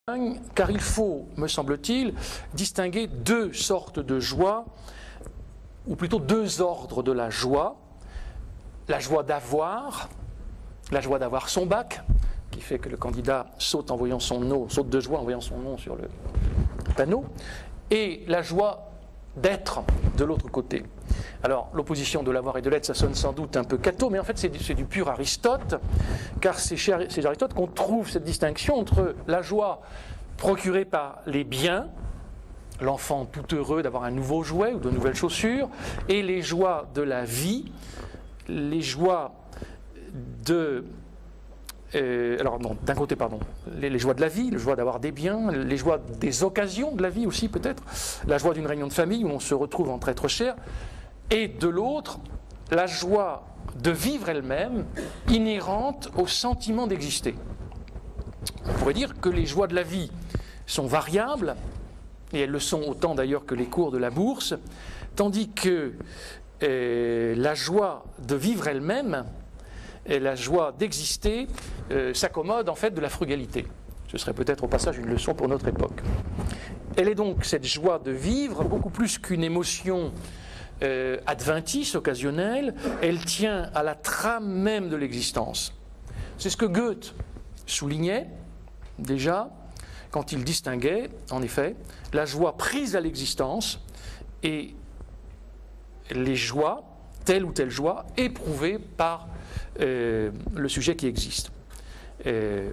car il faut, me semble-t-il, distinguer deux sortes de joie, ou plutôt deux ordres de la joie joie d'avoir, la joie d'avoir son bac, qui fait que le candidat saute de joie en voyant son nom sur le panneau, et la joie d'être de l'autre côté. Alors, l'opposition de l'avoir et de l'être, ça sonne sans doute un peu catho, mais en fait, c'est du pur Aristote, car c'est chez Aristote qu'on trouve cette distinction entre la joie procurée par les biens, l'enfant tout heureux d'avoir un nouveau jouet ou de nouvelles chaussures, et les joies de la vie, les joies de... d'un côté, les joies de la vie, la joie d'avoir des biens, les joies des occasions de la vie aussi peut-être, la joie d'une réunion de famille où on se retrouve entre êtres chers, et de l'autre, la joie de vivre elle-même, inhérente au sentiment d'exister. On pourrait dire que les joies de la vie sont variables, et elles le sont autant d'ailleurs que les cours de la bourse, tandis que la joie de vivre elle-même, et la joie d'exister, s'accommode en fait de la frugalité. Ce serait peut-être au passage une leçon pour notre époque. Elle est donc cette joie de vivre, beaucoup plus qu'une émotion adventice, occasionnelle, elle tient à la trame même de l'existence. C'est ce que Goethe soulignait déjà quand il distinguait, en effet, la joie prise à l'existence et les joies, telle ou telle joie, éprouvée par le sujet qui existe. Et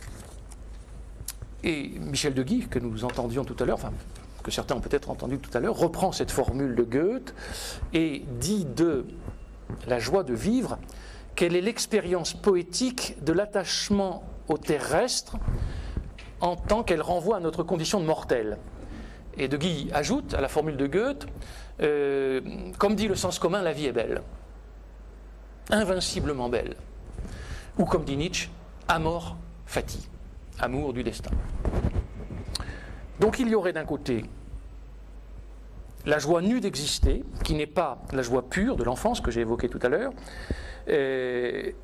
Michel de Guy, que nous entendions tout à l'heure, enfin, que certains ont peut-être entendu tout à l'heure, reprend cette formule de Goethe et dit de la joie de vivre qu'elle est l'expérience poétique de l'attachement au terrestre en tant qu'elle renvoie à notre condition de mortel. Et de Guy ajoute à la formule de Goethe, comme dit le sens commun, la vie est belle. Invinciblement belle. Ou comme dit Nietzsche, amor fati, amour du destin. Donc il y aurait d'un côté la joie nue d'exister, qui n'est pas la joie pure de l'enfance que j'ai évoquée tout à l'heure, et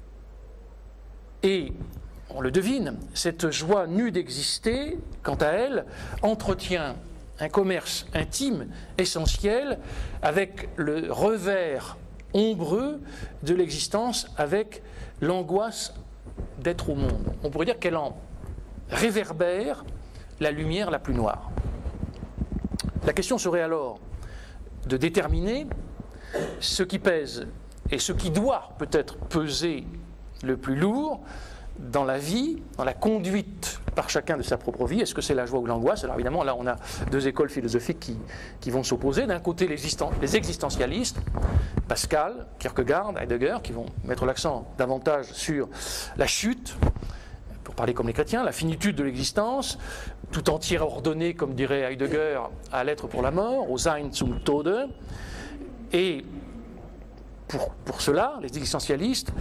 on le devine, cette joie nue d'exister, quant à elle, entretient un commerce intime, essentiel, avec le revers ombreux de l'existence, avec l'angoisse d'être au monde. On pourrait dire qu'elle en réverbère la lumière la plus noire. La question serait alors de déterminer ce qui pèse et ce qui doit peut-être peser le plus lourd dans la vie, dans la conduite par chacun de sa propre vie. Est-ce que c'est la joie ou l'angoisse? Alors évidemment, là on a deux écoles philosophiques qui vont s'opposer. D'un côté les existentialistes, Pascal, Kierkegaard, Heidegger, qui vont mettre l'accent davantage sur la chute, pour parler comme les chrétiens, la finitude de l'existence, tout entière ordonnée, comme dirait Heidegger, à l'être pour la mort, au Sein zum Tode. Et pour cela, les existentialistes,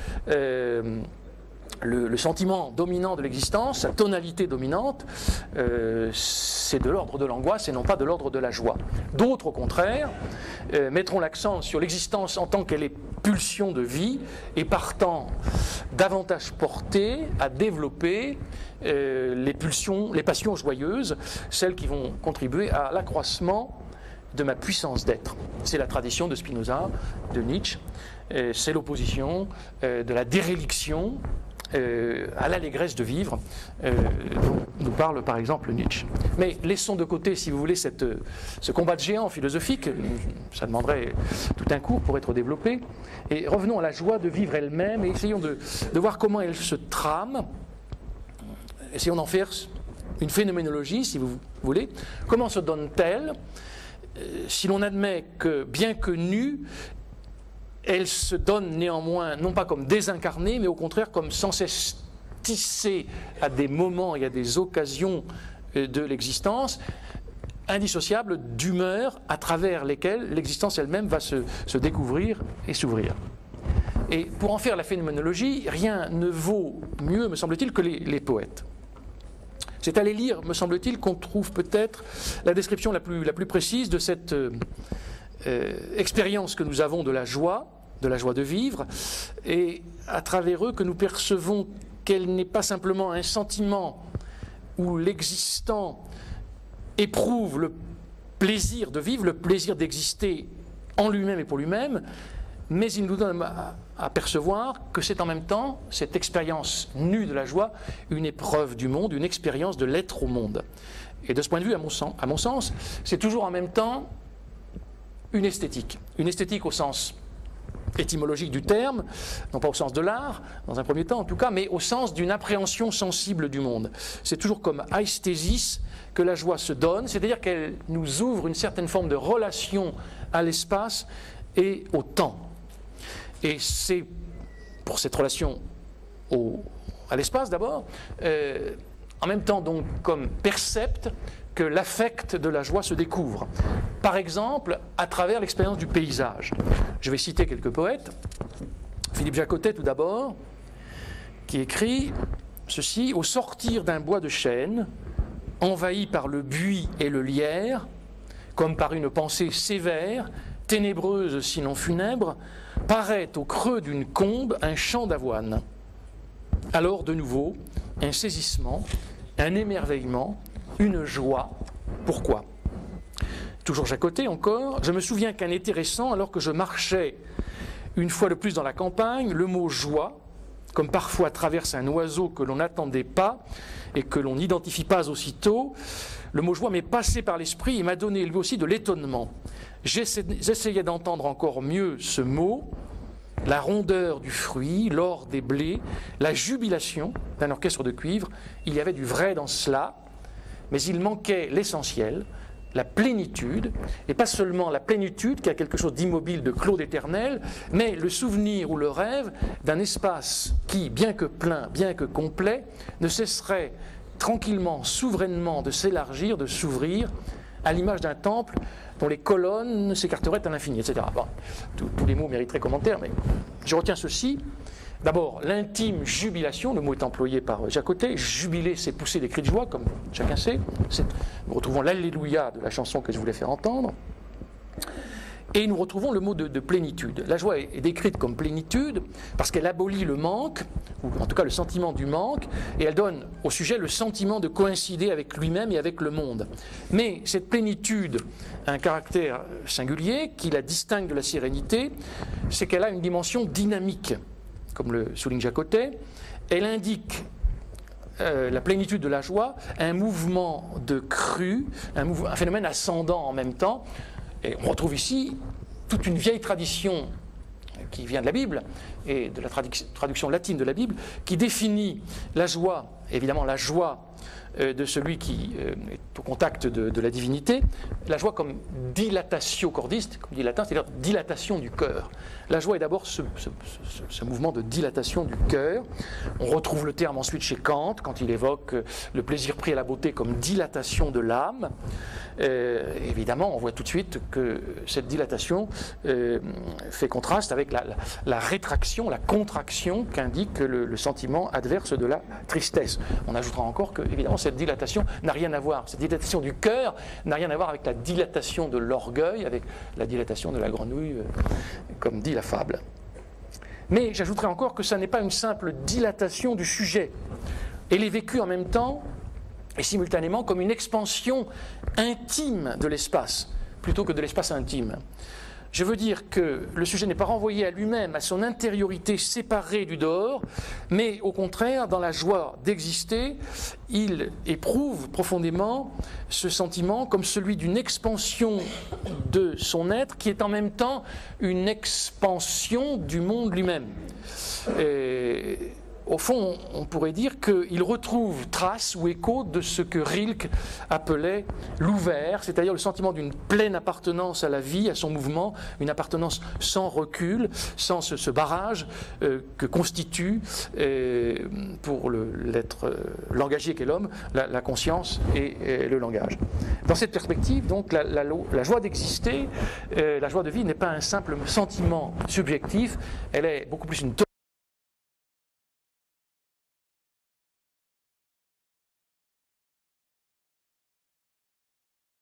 le sentiment dominant de l'existence, sa tonalité dominante, c'est de l'ordre de l'angoisse et non pas de l'ordre de la joie. D'autres, au contraire, mettront l'accent sur l'existence en tant qu'elle est pulsion de vie et partant davantage portée à développer les pulsions, les passions joyeuses, celles qui vont contribuer à l'accroissement de ma puissance d'être. C'est la tradition de Spinoza, de Nietzsche, c'est l'opposition de la déréliction à l'allégresse de vivre, dont nous parle par exemple Nietzsche. Mais laissons de côté, si vous voulez, ce combat de géants philosophique, ça demanderait tout un cours pour être développé, et revenons à la joie de vivre elle-même, et essayons de voir comment elle se trame, essayons d'en faire une phénoménologie, si vous voulez. Comment se donne-t-elle si l'on admet que, bien que nue, elle se donne néanmoins, non pas comme désincarnée, mais au contraire comme sans cesse tissée à des moments et à des occasions de l'existence, indissociable d'humeurs à travers lesquelles l'existence elle-même va se découvrir et s'ouvrir. Et pour en faire la phénoménologie, rien ne vaut mieux, me semble-t-il, que les poètes. C'est à les lire, me semble-t-il, qu'on trouve peut-être la description la plus précise de cette expérience que nous avons de la joie de vivre, et à travers eux que nous percevons qu'elle n'est pas simplement un sentiment où l'existant éprouve le plaisir de vivre, le plaisir d'exister en lui-même et pour lui-même, mais il nous donne à percevoir que c'est en même temps, cette expérience nue de la joie, une épreuve du monde, une expérience de l'être au monde. Et de ce point de vue, à mon sens, c'est toujours en même temps une esthétique au sens étymologique du terme, non pas au sens de l'art, dans un premier temps en tout cas, mais au sens d'une appréhension sensible du monde. C'est toujours comme aesthesis que la joie se donne, c'est-à-dire qu'elle nous ouvre une certaine forme de relation à l'espace et au temps. Et c'est pour cette relation à l'espace d'abord, en même temps donc comme percepte que l'affect de la joie se découvre. Par exemple, à travers l'expérience du paysage. Je vais citer quelques poètes. Philippe Jacotet tout d'abord, qui écrit ceci: « Au sortir d'un bois de chêne, envahi par le buis et le lierre, comme par une pensée sévère, ténébreuse sinon funèbre, paraît au creux d'une combe un champ d'avoine. Alors de nouveau, un saisissement, un émerveillement, une joie. Pourquoi ?» Toujours Jacotet encore, « Je me souviens qu'un été récent, alors que je marchais une fois de plus dans la campagne, le mot joie, comme parfois traverse un oiseau que l'on n'attendait pas et que l'on n'identifie pas aussitôt, le mot joie m'est passé par l'esprit et m'a donné lui aussi de l'étonnement. J'essayais d'entendre encore mieux ce mot, la rondeur du fruit, l'or des blés, la jubilation d'un orchestre de cuivre. Il y avait du vrai dans cela, mais il manquait l'essentiel, la plénitude, et pas seulement la plénitude qui a quelque chose d'immobile, de clos d'éternel, mais le souvenir ou le rêve d'un espace qui, bien que plein, bien que complet, ne cesserait tranquillement, souverainement de s'élargir, de s'ouvrir, à l'image d'un temple dont les colonnes s'écarteraient à l'infini, etc. Bon, tous les mots mériteraient commentaire, mais je retiens ceci. D'abord, l'intime jubilation, le mot est employé par Jacotet, jubiler, c'est pousser des cris de joie, comme chacun sait. Nous retrouvons l'Alléluia de la chanson que je voulais faire entendre. Et nous retrouvons le mot de plénitude. La joie est décrite comme plénitude parce qu'elle abolit le manque, ou en tout cas le sentiment du manque, et elle donne au sujet le sentiment de coïncider avec lui-même et avec le monde. Mais cette plénitude a un caractère singulier qui la distingue de la sérénité, c'est qu'elle a une dimension dynamique, comme le souligne Jacotet. Elle indique la plénitude de la joie, un mouvement de crue, un phénomène ascendant en même temps. Et on retrouve ici toute une vieille tradition qui vient de la Bible et de la traduction latine de la Bible, qui définit la joie, évidemment la joie de celui qui est au contact de la divinité, la joie comme dilatatio cordis, comme dit le latin, c'est-à-dire dilatation du cœur. La joie est d'abord ce mouvement de dilatation du cœur. On retrouve le terme ensuite chez Kant, quand il évoque le plaisir pris à la beauté comme dilatation de l'âme. Évidemment, on voit tout de suite que cette dilatation fait contraste avec la rétraction, la contraction qu'indique le sentiment adverse de la tristesse. On ajoutera encore que, évidemment, cette dilatation n'a rien à voir, cette dilatation du cœur n'a rien à voir avec la dilatation de l'orgueil, avec la dilatation de la grenouille, comme dit la fable. Mais j'ajouterai encore que ça n'est pas une simple dilatation du sujet. Elle est vécue en même temps et simultanément comme une expansion intime de l'espace, plutôt que de l'espace intime. Je veux dire que le sujet n'est pas renvoyé à lui-même, à son intériorité séparée du dehors, mais au contraire, dans la joie d'exister, il éprouve profondément ce sentiment comme celui d'une expansion de son être qui est en même temps une expansion du monde lui-même. Au fond, on pourrait dire qu'il retrouve trace ou écho de ce que Rilke appelait l'ouvert, c'est-à-dire le sentiment d'une pleine appartenance à la vie, à son mouvement, une appartenance sans recul, sans ce barrage que constitue pour l'être langagier qu'est l'homme, la conscience et le langage. Dans cette perspective, donc, la joie d'exister, la joie de vivre n'est pas un simple sentiment subjectif, elle est beaucoup plus une